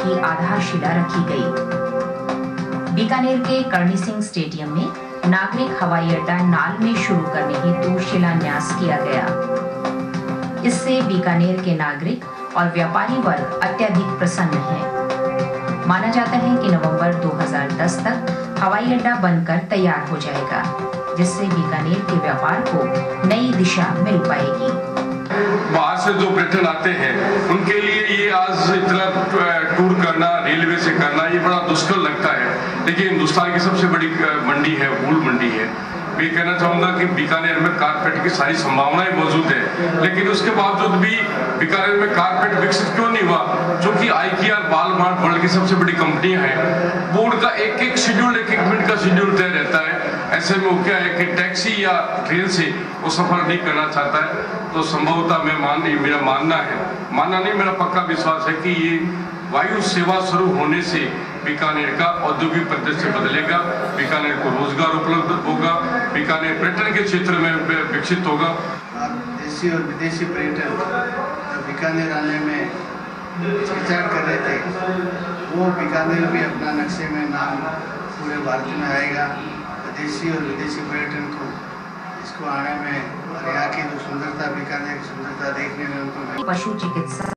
की आधारशिला रखी गई। बीकानेर के करणी सिंह स्टेडियम में नागरिक हवाई अड्डा नाल में शुरू करने हेतु शिलान्यास किया गया। इससे बीकानेर के नागरिक और व्यापारी वर्ग अत्यधिक प्रसन्न हैं। माना जाता है कि नवंबर 2010 तक हवाई अड्डा बनकर तैयार हो जाएगा, जिससे बीकानेर के व्यापार को नई दिशा मिल पाएगी। बाहर से जो पर्यटन आते हैं उनके लिए ये आज इतना टूर करना, रेलवे से करना, ये बड़ा दुष्कर लगता है। देखिए, हिंदुस्तान की सबसे बड़ी मंडी है, वूल मंडी है। मैं कहना चाहूँगा कि बीकानेर में कारपेट की सारी संभावनाएं मौजूद है, लेकिन उसके बावजूद भी बीकानेर में कारपेट विकसित क्यों नहीं हुआ? जो कि IKEA, वॉलमार्ट वर्ल्ड की सबसे बड़ी कंपनियां हैं, वो उनका एक एक शेड्यूल, एक एक मिनट का शेड्यूल तय रहता है। ऐसे में वो क्या है कि टैक्सी या ट्रेन से वो सफर नहीं करना चाहता है। तो संभवतः मेरा मानना नहीं, मेरा पक्का विश्वास है कि ये वायु सेवा शुरू होने से बीकानेर का औद्योगिक परिदृश्य बदलेगा, बीकानेर को रोजगार उपलब्ध होगा, बीकानेर पर्यटन के क्षेत्र में विकसित होगा। देशी और विदेशी पर्यटन बीकानेर आने में हिचकिचाहट कर रहे थे, वो बीकानेर भी अपना नक्शे में नाम पूरे भारत में आएगा। देशी और विदेशी पर्यटन को इसको आने में और यहाँ की जो सुंदरता, बीकानेर की सुंदरता देखने में उनको पशु चिकित्सा